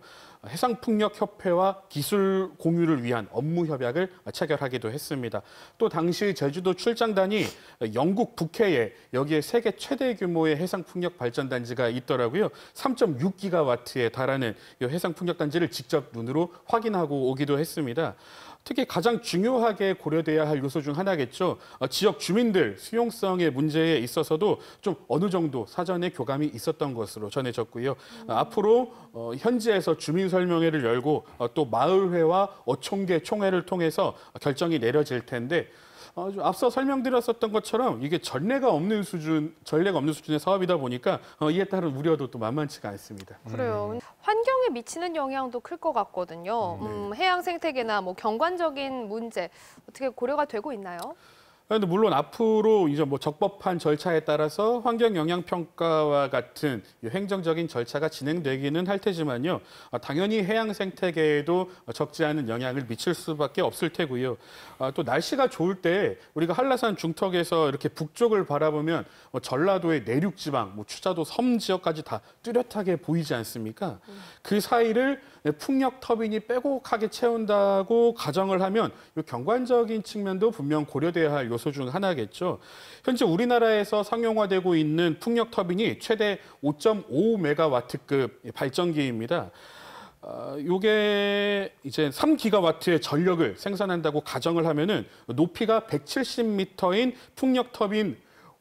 해상풍력협회와 기술 공유를 위한 업무 협약을 체결하기도 했습니다. 또 당시 제주도 출장단이 영국 북해에 여기에 세계 최대 규모의 해상풍력 발전단지가 있더라고요. 삼 점 육 기가와트에 달하는 이 해상풍력단지를 직접 눈으로 확인하고 오기도 했습니다. 특히 가장 중요하게 고려돼야 할 요소 중 하나겠죠. 어, 지역 주민들 수용성의 문제에 있어서도 좀 어느 정도 사전에 교감이 있었던 것으로 전해졌고요. 음. 어, 앞으로 어, 현지에서 주민 설명회를 열고 어, 또 마을회와 어촌계 총회를 통해서 결정이 내려질 텐데 어, 좀 앞서 설명드렸었던 것처럼 이게 전례가 없는 수준, 전례가 없는 수준의 사업이다 보니까 어, 이에 따른 우려도 또 만만치가 않습니다. 그래요. 환경에 미치는 영향도 클 것 같거든요. 음, 해양 생태계나 뭐 경관적인 문제 어떻게 고려가 되고 있나요? 그런데 물론 앞으로 이제 뭐 적법한 절차에 따라서 환경 영향 평가와 같은 행정적인 절차가 진행되기는 할 테지만요. 당연히 해양 생태계에도 적지 않은 영향을 미칠 수밖에 없을 테고요. 또 날씨가 좋을 때 우리가 한라산 중턱에서 이렇게 북쪽을 바라보면 뭐 전라도의 내륙 지방, 뭐 추자도 섬 지역까지 다 뚜렷하게 보이지 않습니까? 그 사이를 풍력 터빈이 빼곡하게 채운다고 가정을 하면 이 경관적인 측면도 분명 고려돼야 할 요소 중 하나겠죠. 현재 우리나라에서 상용화되고 있는 풍력 터빈이 최대 오 점 오오 메가와트급 발전기입니다. 어, 요게 이제 삼 기가와트의 전력을 생산한다고 가정을 하면은 높이가 백칠십 미터인 풍력 터빈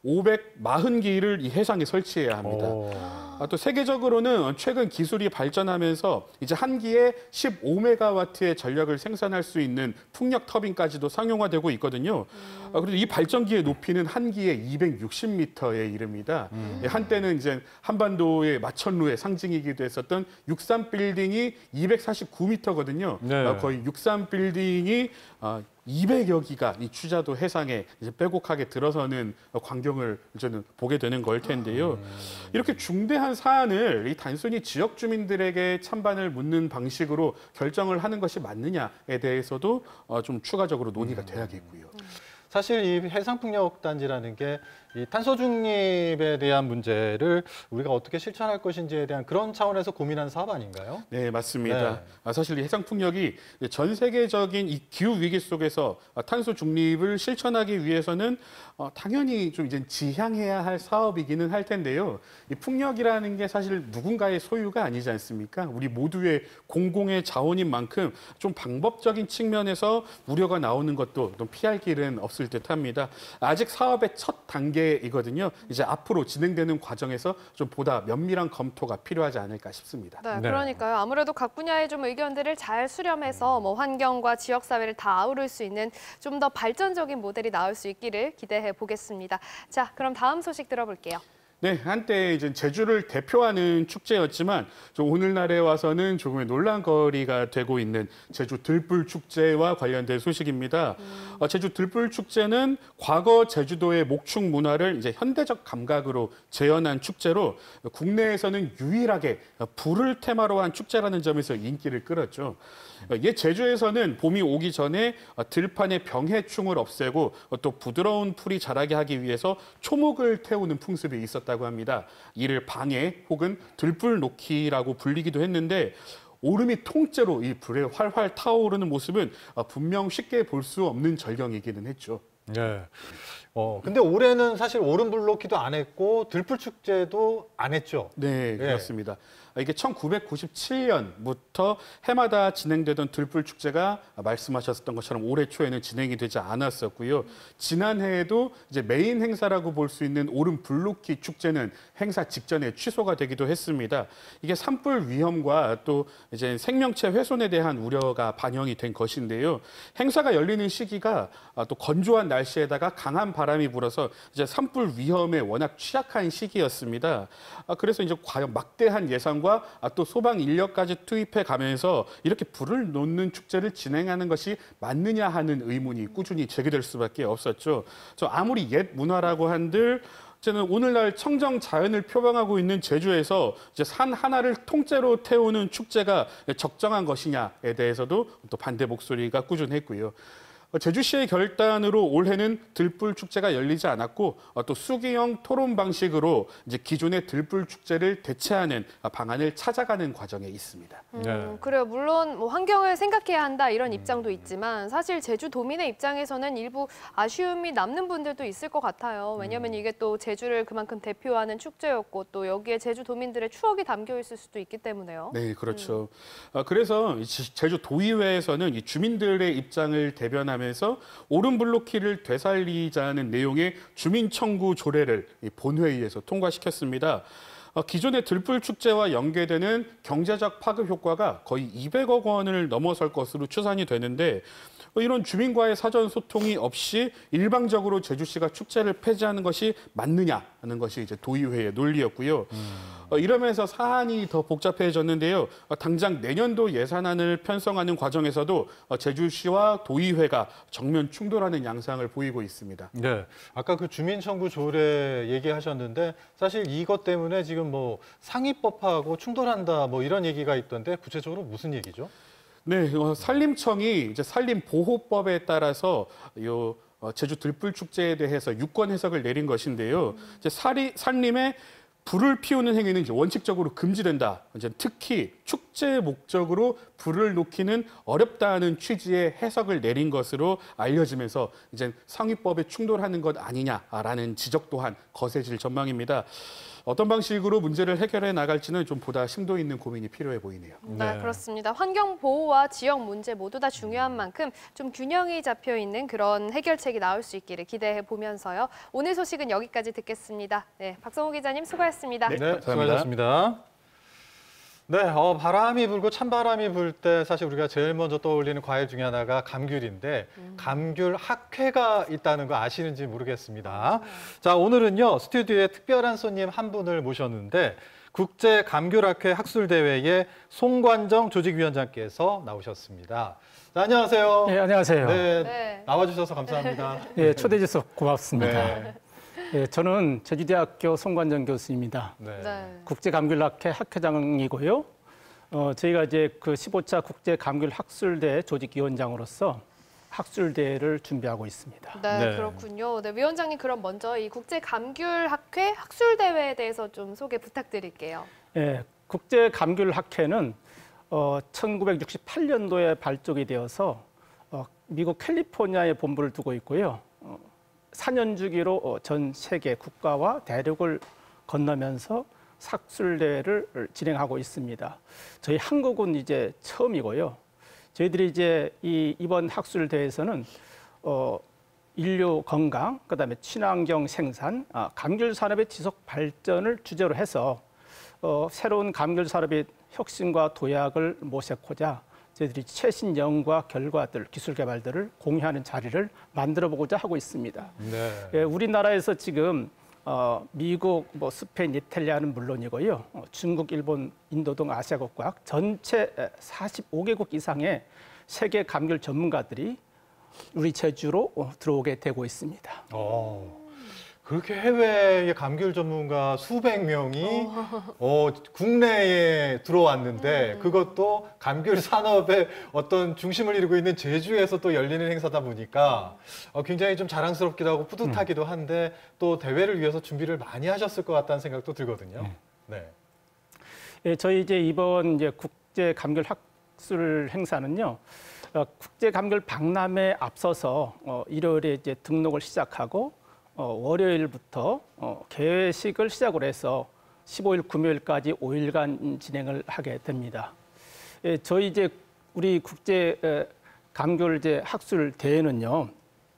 오백사십 기를 이 해상에 설치해야 합니다. 아, 또 세계적으로는 최근 기술이 발전하면서 이제 한 기에 십오 메가와트의 전력을 생산할 수 있는 풍력 터빈까지도 상용화되고 있거든요. 음. 아, 그리고 이 발전기의 높이는 한 기에 이백육십 미터에 이릅니다. 음. 한때는 이제 한반도의 마천루의 상징이기도 했었던 육삼 빌딩이 이백사십구 미터거든요. 네. 아, 거의 육삼 빌딩이 아, 이백여 기가 이 추자도 해상에 이제 빼곡하게 들어서는 광경을 저는 보게 되는 걸 텐데요. 이렇게 중대한 사안을 이 단순히 지역 주민들에게 찬반을 묻는 방식으로 결정을 하는 것이 맞느냐에 대해서도 좀 추가적으로 논의가 돼야겠고요. 사실 이 해상풍력단지라는 게 이 탄소 중립에 대한 문제를 우리가 어떻게 실천할 것인지에 대한 그런 차원에서 고민하는 사업 아닌가요? 네, 맞습니다. 네. 아, 사실 이 해상풍력이 전 세계적인 이 기후 위기 속에서 탄소 중립을 실천하기 위해서는 어, 당연히 좀 이제 지향해야 할 사업이기는 할 텐데요. 이 풍력이라는 게 사실 누군가의 소유가 아니지 않습니까? 우리 모두의 공공의 자원인 만큼 좀 방법적인 측면에서 우려가 나오는 것도 좀 피할 길은 없을 듯합니다. 아직 사업의 첫 단계 이거든요. 이제 앞으로 진행되는 과정에서 좀 보다 면밀한 검토가 필요하지 않을까 싶습니다. 네, 그러니까요. 아무래도 각 분야의 좀 의견들을 잘 수렴해서 뭐 환경과 지역 사회를 다 아우를 수 있는 좀 더 발전적인 모델이 나올 수 있기를 기대해 보겠습니다. 자, 그럼 다음 소식 들어볼게요. 네, 한때 이제 제주를 대표하는 축제였지만 좀 오늘날에 와서는 조금의 논란거리가 되고 있는 제주 들불 축제와 관련된 소식입니다. 음. 어, 제주 들불 축제는 과거 제주도의 목축 문화를 이제 현대적 감각으로 재현한 축제로 국내에서는 유일하게 불을 테마로 한 축제라는 점에서 인기를 끌었죠. 옛 제주에서는 봄이 오기 전에 들판의 병해충을 없애고 또 부드러운 풀이 자라게 하기 위해서 초목을 태우는 풍습이 있었다고 합니다. 이를 방해 혹은 들불 놓기라고 불리기도 했는데 오름이 통째로 이 불에 활활 타오르는 모습은 분명 쉽게 볼 수 없는 절경이기는 했죠. 네. 어, 근데 올해는 사실 오름불 놓기도 안 했고 들불 축제도 안 했죠. 네, 그렇습니다. 네. 이게 천구백구십칠 년부터 해마다 진행되던 들불 축제가 말씀하셨던 것처럼 올해 초에는 진행이 되지 않았었고요. 지난해에도 이제 메인 행사라고 볼 수 있는 오름 불놓기 축제는 행사 직전에 취소가 되기도 했습니다. 이게 산불 위험과 또 이제 생명체 훼손에 대한 우려가 반영이 된 것인데요. 행사가 열리는 시기가 또 건조한 날씨에다가 강한 바람이 불어서 이제 산불 위험에 워낙 취약한 시기였습니다. 그래서 이제 과연 막대한 예산과 또 소방 인력까지 투입해 가면서 이렇게 불을 놓는 축제를 진행하는 것이 맞느냐 하는 의문이 꾸준히 제기될 수밖에 없었죠. 저 아무리 옛 문화라고 한들 저는 오늘날 청정 자연을 표방하고 있는 제주에서 이제 산 하나를 통째로 태우는 축제가 적정한 것이냐에 대해서도 또 반대 목소리가 꾸준했고요. 제주시의 결단으로 올해는 들불 축제가 열리지 않았고 또 수기형 토론 방식으로 이제 기존의 들불 축제를 대체하는 방안을 찾아가는 과정에 있습니다. 음, 네. 그래요. 물론 뭐 환경을 생각해야 한다 이런 입장도 있지만 사실 제주도민의 입장에서는 일부 아쉬움이 남는 분들도 있을 것 같아요. 왜냐하면 이게 또 제주를 그만큼 대표하는 축제였고 또 여기에 제주도민들의 추억이 담겨 있을 수도 있기 때문에요. 네, 그렇죠. 음. 그래서 제주도의회에서는 이 주민들의 입장을 대변하면서 하면서 오름불놓기를 되살리자는 내용의 주민청구 조례를 본회의에서 통과시켰습니다. 기존의 들불 축제와 연계되는 경제적 파급 효과가 거의 이백억 원을 넘어설 것으로 추산이 되는데 이런 주민과의 사전 소통이 없이 일방적으로 제주시가 축제를 폐지하는 것이 맞느냐 하는 것이 이제 도의회의 논리였고요. 음. 어, 이러면서 사안이 더 복잡해졌는데요. 어, 당장 내년도 예산안을 편성하는 과정에서도 어, 제주시와 도의회가 정면 충돌하는 양상을 보이고 있습니다. 네, 아까 그 주민청구 조례 얘기하셨는데 사실 이것 때문에 지금 뭐 상위법하고 충돌한다 뭐 이런 얘기가 있던데 구체적으로 무슨 얘기죠? 네, 어, 산림청이 이제 산림보호법에 따라서 요 어, 제주 들불축제에 대해서 유권 해석을 내린 것인데요. 이제 사리, 산림에 불을 피우는 행위는 이제 원칙적으로 금지된다. 이제 특히 축제 목적으로 불을 놓기는 어렵다는 취지의 해석을 내린 것으로 알려지면서 이제 상위법에 충돌하는 것 아니냐라는 지적 또한 거세질 전망입니다. 어떤 방식으로 문제를 해결해 나갈지는 좀 보다 심도 있는 고민이 필요해 보이네요. 네, 그렇습니다. 환경 보호와 지역 문제 모두 다 중요한 만큼 좀 균형이 잡혀 있는 그런 해결책이 나올 수 있기를 기대해 보면서요. 오늘 소식은 여기까지 듣겠습니다. 네, 박성호 기자님 수고하셨습니다. 네, 네 수고하셨습니다. 네, 어, 바람이 불고 찬바람이 불 때 사실 우리가 제일 먼저 떠올리는 과일 중에 하나가 감귤인데 음. 감귤 학회가 있다는 거 아시는지 모르겠습니다. 음. 자, 오늘은요 스튜디오에 특별한 손님 한 분을 모셨는데 국제 감귤학회 학술대회의 송관정 조직위원장께서 나오셨습니다. 자, 안녕하세요. 네, 안녕하세요. 네, 네. 나와주셔서 감사합니다. 네, 초대해 주셔서 고맙습니다. 네. 네, 저는 제주대학교 송관정 교수입니다. 네. 네. 국제감귤학회 학회장이고요. 어, 저희가 이제 그 십오 차 국제감귤학술대 조직위원장으로서 학술대회를 준비하고 있습니다. 네, 네. 그렇군요. 네, 위원장님 그럼 먼저 이 국제감귤학회 학술대회에 대해서 좀 소개 부탁드릴게요. 네, 국제감귤학회는 어, 천구백육십팔 년도에 발족이 되어서 어, 미국 캘리포니아에 본부를 두고 있고요. 어, 사 년 주기로 전 세계 국가와 대륙을 건너면서 학술대회를 진행하고 있습니다. 저희 한국은 이제 처음이고요. 저희들이 이제 이 이번 학술대회에서는 어, 인류 건강, 그다음에 친환경 생산, 아, 감귤 산업의 지속 발전을 주제로 해서 어, 새로운 감귤 산업의 혁신과 도약을 모색하고자 저희들이 최신 연구와 결과들, 기술 개발들을 공유하는 자리를 만들어 보고자 하고 있습니다. 네. 예, 우리나라에서 지금 어, 미국, 뭐 스페인, 이탈리아는 물론이고요. 어, 중국, 일본, 인도 등 아시아국가 전체 사십오 개국 이상의 세계 감귤 전문가들이 우리 제주로 어, 들어오게 되고 있습니다. 오. 그렇게 해외의 감귤 전문가 수백 명이 어, 국내에 들어왔는데 음. 그것도 감귤 산업의 어떤 중심을 이루고 있는 제주에서 또 열리는 행사다 보니까 어, 굉장히 좀 자랑스럽기도 하고 뿌듯하기도 한데 또 대회를 위해서 준비를 많이 하셨을 것 같다는 생각도 들거든요. 네. 예, 저희 이제 이번 이제 국제 감귤 학술 행사는요. 어, 국제 감귤 박람회에 앞서서 어, 일요일에 이제 등록을 시작하고 어, 월요일부터 어, 개회식을 시작으로 해서 십오 일 금요일까지 오 일간 진행을 하게 됩니다. 예, 저희 이제 우리 국제 에, 감귤 이제 학술 대회는요,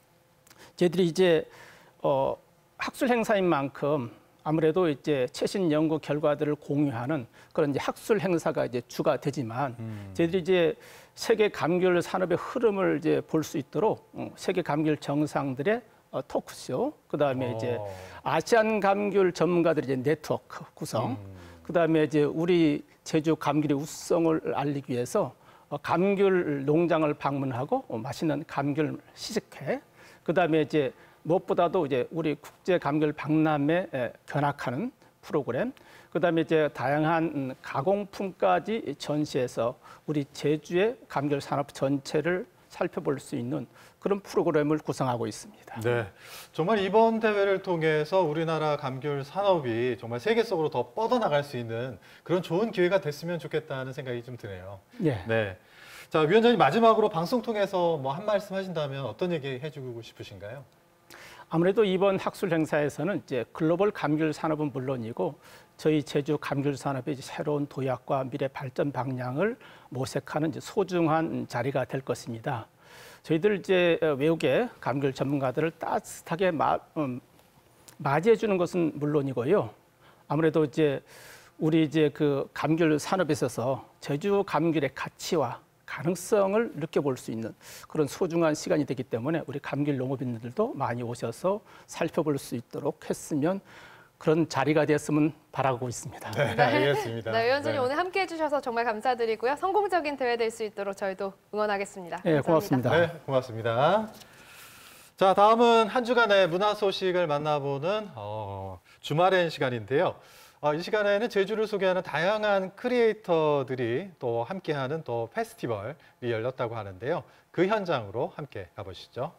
저희들이 이제 어, 학술 행사인 만큼 아무래도 이제 최신 연구 결과들을 공유하는 그런 이제 학술 행사가 이제 주가 되지만 음. 저희들이 이제 세계 감귤 산업의 흐름을 이제 볼 수 있도록 어, 세계 감귤 정상들의 어, 토크쇼, 그 다음에 이제 아시안 감귤 전문가들의 이제 네트워크 구성, 음. 그 다음에 이제 우리 제주 감귤의 우수성을 알리기 위해서 어, 감귤 농장을 방문하고 어, 맛있는 감귤 시식회, 그 다음에 이제 무엇보다도 이제 우리 국제 감귤 박람회 견학하는 프로그램, 그 다음에 이제 다양한 가공품까지 전시해서 우리 제주의 감귤 산업 전체를 살펴볼 수 있는 그런 프로그램을 구성하고 있습니다. 네, 정말 이번 대회를 통해서 우리나라 감귤 산업이 정말 세계 속으로 더 뻗어나갈 수 있는 그런 좋은 기회가 됐으면 좋겠다는 생각이 좀 드네요. 네. 네. 자, 위원장님 마지막으로 방송 통해서 뭐 한 말씀 하신다면 어떤 얘기 해주고 싶으신가요? 아무래도 이번 학술 행사에서는 이제 글로벌 감귤 산업은 물론이고 저희 제주 감귤 산업의 새로운 도약과 미래 발전 방향을 모색하는 이제 소중한 자리가 될 것입니다. 저희들 이제 외국의 감귤 전문가들을 따뜻하게 마, 음, 맞이해 주는 것은 물론이고요. 아무래도 이제 우리 이제 그 감귤 산업에 있어서 제주 감귤의 가치와 가능성을 느껴볼 수 있는 그런 소중한 시간이 되기 때문에 우리 감귤 농업인들도 많이 오셔서 살펴볼 수 있도록 했으면 그런 자리가 됐으면 바라고 있습니다. 네, 알겠습니다. 네, 의원진이 네. 오늘 함께해 주셔서 정말 감사드리고요. 성공적인 대회 될 수 있도록 저희도 응원하겠습니다. 네, 감사합니다. 고맙습니다. 네, 고맙습니다. 자, 다음은 한 주간의 문화 소식을 만나보는 어, 주말엔 시간인데요. 어, 이 시간에는 제주를 소개하는 다양한 크리에이터들이 또 함께하는 또 페스티벌이 열렸다고 하는데요. 그 현장으로 함께 가보시죠.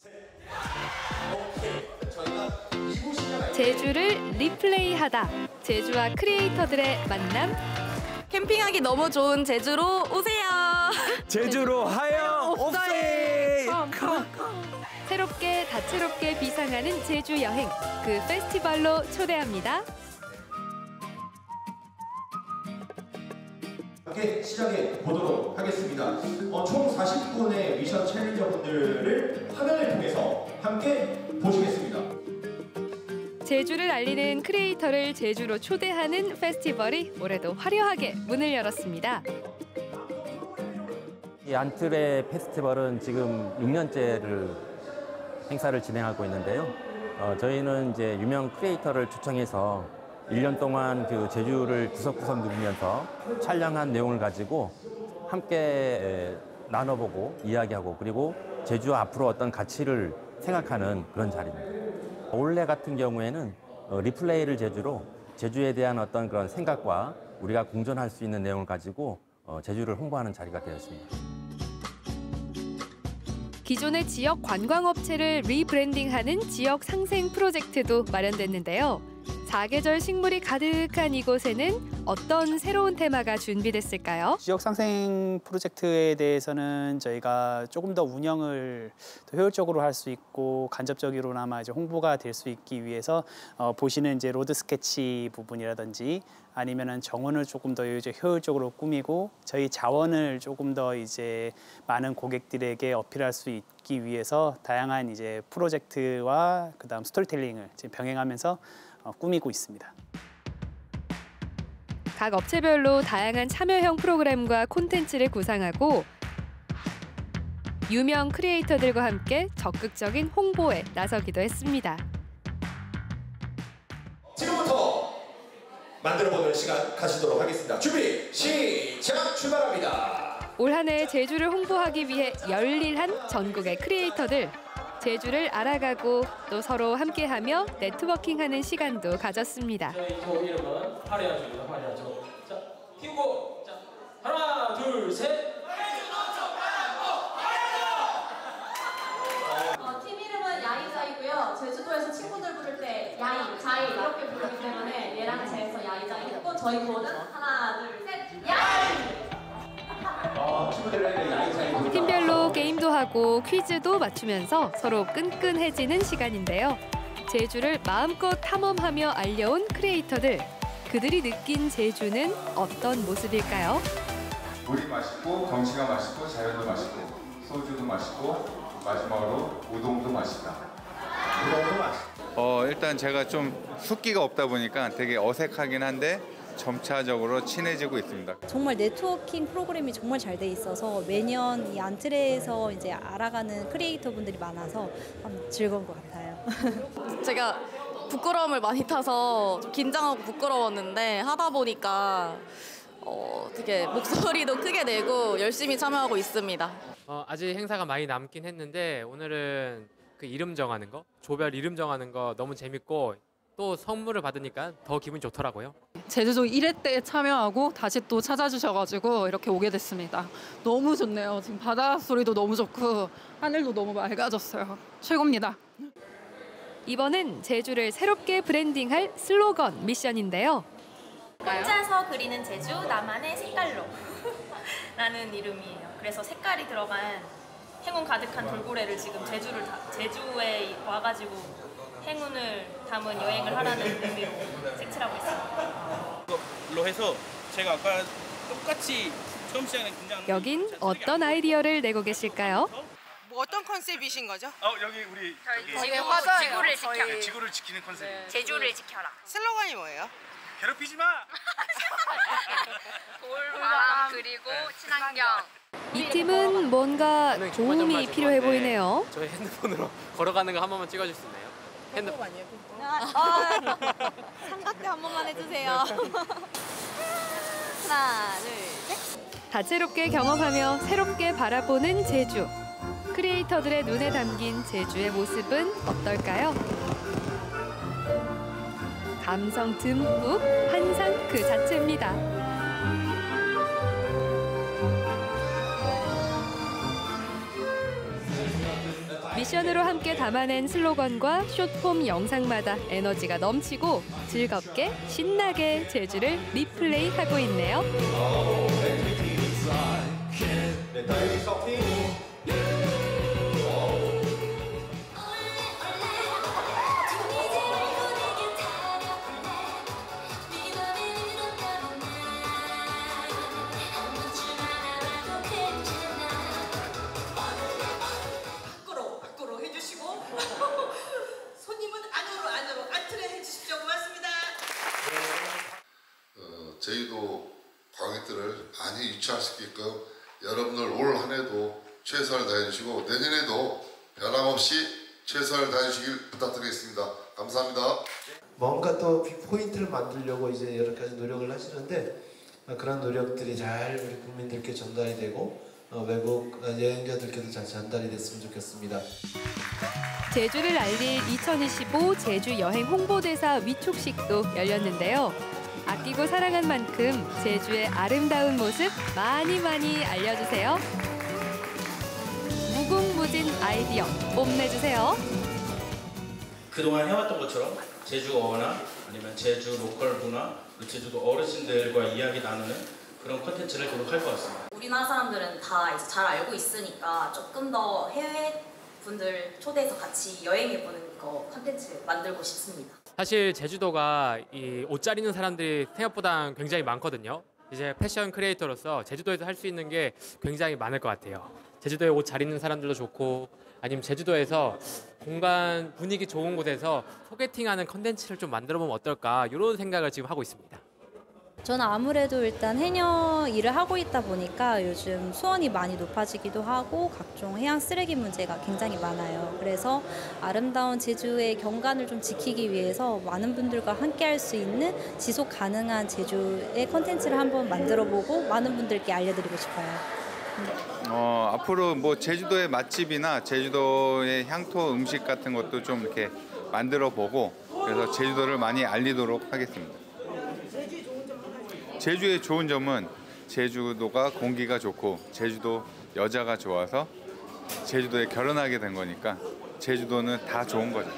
제주를 리플레이하다. 제주와 크리에이터들의 만남. 캠핑하기 너무 좋은 제주로 오세요. 제주로 하여 옵세. 새롭게 다채롭게 비상하는 제주 여행. 그 페스티벌로 초대합니다. 함께 시작해 보도록 하겠습니다. 어, 총 사십 분의 미션 챌린저 분들을 화면을 통해서 함께 보시겠습니다. 제주를 알리는 크리에이터를 제주로 초대하는 페스티벌이 올해도 화려하게 문을 열었습니다. 이 안틀의 페스티벌은 지금 육 년째를 행사를 진행하고 있는데요. 어, 저희는 이제 유명 크리에이터를 초청해서 일 년 동안 그 제주를 구석구석 누비면서 촬영한 내용을 가지고 함께 나눠보고 이야기하고 그리고 제주 앞으로 어떤 가치를 생각하는 그런 자리입니다. 올해 같은 경우에는 리플레이를 제주로 제주에 대한 어떤 그런 생각과 우리가 공존할 수 있는 내용을 가지고 제주를 홍보하는 자리가 되었습니다. 기존의 지역 관광업체를 리브랜딩하는 지역 상생 프로젝트도 마련됐는데요. 사계절 식물이 가득한 이곳에는 어떤 새로운 테마가 준비됐을까요? 지역 상생 프로젝트에 대해서는 저희가 조금 더 운영을 더 효율적으로 할 수 있고 간접적으로나마 이제 홍보가 될 수 있기 위해서 어, 보시는 이제 로드 스케치 부분이라든지 아니면은 정원을 조금 더 이제 효율적으로 꾸미고 저희 자원을 조금 더 이제 많은 고객들에게 어필할 수 있기 위해서 다양한 이제 프로젝트와 그다음 스토리텔링을 지금 병행하면서 어, 꾸미고 있습니다. 각 업체별로 다양한 참여형 프로그램과 콘텐츠를 구상하고 유명 크리에이터들과 함께 적극적인 홍보에 나서기도 했습니다. 지금부터 만들어보는 시간 가시도록 하겠습니다. 준비, 시작! 출발합니다. 올 한 해 제주를 홍보하기 위해 열일한 전국의 크리에이터들. 제주를 알아가고 또 서로 함께하며 네트워킹하는 시간도 가졌습니다. 저희 조 이름은 화려하죠입니다. 화려하죠. 자, 띄우고 자, 하나, 둘, 셋. 어, 팀 이름은 야이자이고요. 제주도에서 친구들 부를 때 야이, 자이 이렇게 부르기 때문에 얘랑 제에서 야이자이 했고 저희 거는 하나, 둘, 셋, 야이! 팀별로 게임도 하고 퀴즈도 맞추면서 서로 끈끈해지는 시간인데요. 제주를 마음껏 탐험하며 알려온 크리에이터들. 그들이 느낀 제주는 어떤 모습일까요? 물이 맛있고 경치가 맛있고 자연도 맛있고 소주도 맛있고 마지막으로 우동도 맛있다. 우동도 맛있다. 어, 일단 제가 좀 숫기가 없다 보니까 되게 어색하긴 한데 점차적으로 친해지고 있습니다. 정말 네트워킹 프로그램이 정말 잘 돼 있어서 매년 이 안틀에서 이제 알아가는 크리에이터 분들이 많아서 참 즐거운 것 같아요. 제가 부끄러움을 많이 타서 좀 긴장하고 부끄러웠는데 하다 보니까 어, 되게 목소리도 크게 내고 열심히 참여하고 있습니다. 어, 아직 행사가 많이 남긴 했는데 오늘은 그 이름 정하는 거, 조별 이름 정하는 거 너무 재밌고 또 선물을 받으니까 더 기분이 좋더라고요. 제주도 일 회 때 참여하고 다시 또 찾아주셔가지고 이렇게 오게 됐습니다. 너무 좋네요. 지금 바다 소리도 너무 좋고 하늘도 너무 맑아졌어요. 최고입니다. 이번엔 제주를 새롭게 브랜딩할 슬로건 미션인데요. 혼자서 그리는 제주 나만의 색깔로 라는 이름이에요. 그래서 색깔이 들어간 행운 가득한 돌고래를 지금 제주를 다, 제주에 와가지고 행운을 담은 여행을 하라는 의미로 색칠하고 있습니다. 로 해서 제가 아까 똑같이 처음 시작에 긴장. 여긴 어떤 아이디어를 내고 계실까요? 뭐 어떤 컨셉이신 거죠? 어 여기 우리 저희 지구, 맞아요. 지구를 지켜. 네, 지구를 지키는 컨셉. 네. 제주를 지켜라. 슬로건이 뭐예요? 괴롭히지 마. 돌, 바람, 그리고 친환경. 이 팀은 뭔가 도움이 필요해 보이네요. 저희 핸드폰으로 걸어가는 거 한 번만 찍어줄 수 있나요? 핸드폰 아니에요? 아, 삼각대 한 번만 해주세요. 하나, 둘, 셋. 다채롭게 경험하며 새롭게 바라보는 제주. 크리에이터들의 눈에 담긴 제주의 모습은 어떨까요? 감성 듬뿍 환상 그 자체입니다. 미션으로 함께 담아낸 슬로건과 숏폼 영상마다 에너지가 넘치고 즐겁게 신나게 제주를 리플레이하고 있네요. 제주도 관객들을 많이 유치할 수 있게끔 여러분들 올 한 해도 최선을 다해주시고 내년에도 변함없이 최선을 다해주시길 부탁드리겠습니다. 감사합니다. 뭔가 또 포인트를 만들려고 이제 여러 가지 노력을 하시는데 그런 노력들이 잘 우리 국민들께 전달이 되고 외국 여행자들께도 잘 전달이 됐으면 좋겠습니다. 제주를 알릴 이천이십오 제주 여행 홍보대사 위촉식도 열렸는데요. 아끼고 사랑한 만큼 제주의 아름다운 모습 많이 많이 알려주세요. 무궁무진 아이디어 뽐내주세요. 그동안 해왔던 것처럼 제주 어나 아니면 제주 로컬 문화, 제주도 어르신들과 이야기 나누는 그런 콘텐츠를 계속 할 것 같습니다. 우리나라 사람들은 다 이제 잘 알고 있으니까 조금 더 해외 분들 초대해서 같이 여행해보는 거 콘텐츠 만들고 싶습니다. 사실 제주도가 이 옷 잘 입는 사람들이 생각보다 굉장히 많거든요. 이제 패션 크리에이터로서 제주도에서 할 수 있는 게 굉장히 많을 것 같아요. 제주도에 옷 잘 입는 사람들도 좋고 아니면 제주도에서 공간 분위기 좋은 곳에서 소개팅하는 컨텐츠를 좀 만들어보면 어떨까 이런 생각을 지금 하고 있습니다. 저는 아무래도 일단 해녀 일을 하고 있다 보니까 요즘 수온이 많이 높아지기도 하고 각종 해양 쓰레기 문제가 굉장히 많아요. 그래서 아름다운 제주의 경관을 좀 지키기 위해서 많은 분들과 함께 할 수 있는 지속 가능한 제주의 콘텐츠를 한번 만들어보고 많은 분들께 알려드리고 싶어요. 어, 앞으로 뭐 제주도의 맛집이나 제주도의 향토 음식 같은 것도 좀 이렇게 만들어 보고 그래서 제주도를 많이 알리도록 하겠습니다. 제주의 좋은 점은 제주도가 공기가 좋고 제주도 여자가 좋아서 제주도에 결혼하게 된 거니까 제주도는 다 좋은 거죠.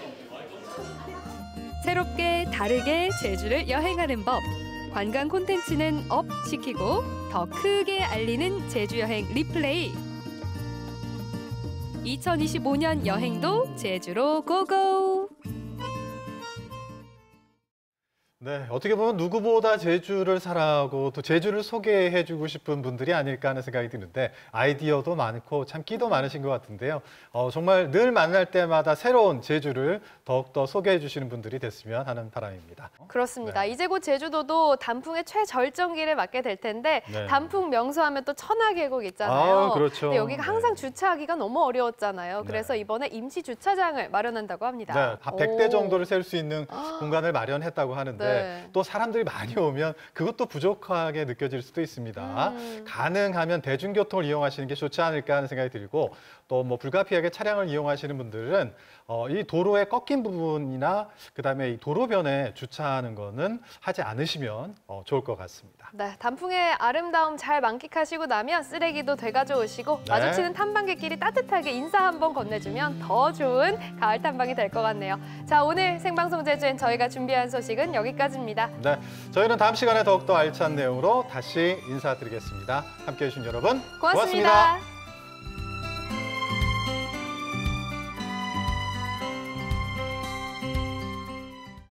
새롭게 다르게 제주를 여행하는 법. 관광 콘텐츠는 업 시키고 더 크게 알리는 제주 여행 리플레이. 이천이십오 년 여행도 제주로 고고! 네, 어떻게 보면 누구보다 제주를 사랑하고 또 제주를 소개해주고 싶은 분들이 아닐까 하는 생각이 드는데 아이디어도 많고 참 끼도 많으신 것 같은데요. 어, 정말 늘 만날 때마다 새로운 제주를 더욱더 소개해 주시는 분들이 됐으면 하는 바람입니다. 그렇습니다. 네. 이제 곧 제주도도 단풍의 최절정기를 맞게 될 텐데 네. 단풍 명소하면 또 천하계곡 있잖아요. 아, 그렇죠. 근데 여기가 항상 네. 주차하기가 너무 어려웠잖아요. 그래서 네. 이번에 임시 주차장을 마련한다고 합니다. 네, 한 백 대 정도를 세울 수 있는 공간을 마련했다고 하는데 네. 또 사람들이 많이 오면 그것도 부족하게 느껴질 수도 있습니다. 음. 가능하면 대중교통을 이용하시는 게 좋지 않을까 하는 생각이 들고 또 뭐 불가피하게 차량을 이용하시는 분들은 어, 이 도로의 꺾인 부분이나 그다음에 이 도로변에 주차하는 거는 하지 않으시면 어, 좋을 것 같습니다. 네, 단풍의 아름다움 잘 만끽하시고 나면 쓰레기도 되가져오시고 네. 마주치는 탐방객끼리 따뜻하게 인사 한번 건네주면 더 좋은 가을 탐방이 될 것 같네요. 자, 오늘 생방송 제주엔 저희가 준비한 소식은 여기까지입니다. 네, 저희는 다음 시간에 더욱더 알찬 내용으로 다시 인사드리겠습니다. 함께해 주신 여러분 고맙습니다. 고맙습니다.